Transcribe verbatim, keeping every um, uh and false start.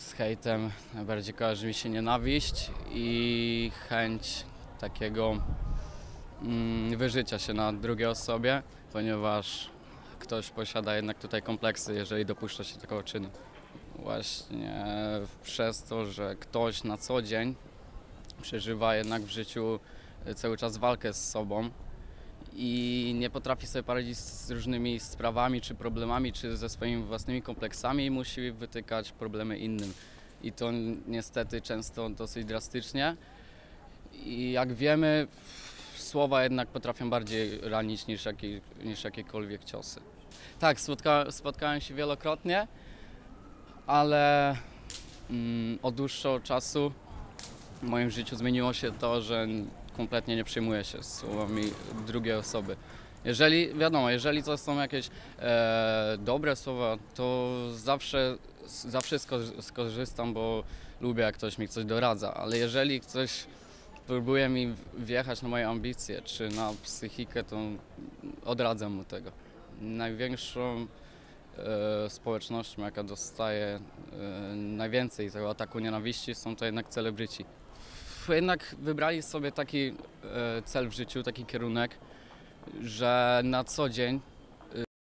Z hejtem najbardziej kojarzy mi się nienawiść i chęć takiego mm, wyżycia się na drugiej osobie, ponieważ ktoś posiada jednak tutaj kompleksy, jeżeli dopuszcza się takiego czynu. Właśnie przez to, że ktoś na co dzień przeżywa jednak w życiu cały czas walkę z sobą i nie potrafi sobie poradzić z różnymi sprawami czy problemami, czy ze swoimi własnymi kompleksami i musi wytykać problemy innym. I to niestety często dosyć drastycznie. I jak wiemy, słowa jednak potrafią bardziej ranić niż, jakie, niż jakiekolwiek ciosy. Tak, spotka, spotkałem się wielokrotnie, ale mm, od dłuższego czasu w moim życiu zmieniło się to, że kompletnie nie przejmuję się słowami drugiej osoby. Jeżeli, wiadomo, jeżeli to są jakieś e, dobre słowa, to zawsze, zawsze skorzystam, bo lubię, jak ktoś mi coś doradza, ale jeżeli ktoś próbuje mi wjechać na moje ambicje czy na psychikę, to odradzam mu tego. Największą e, społecznością, jaka dostaje e, najwięcej tego ataku nienawiści, są to jednak celebryci. Jednak wybrali sobie taki e, cel w życiu, taki kierunek, że na co dzień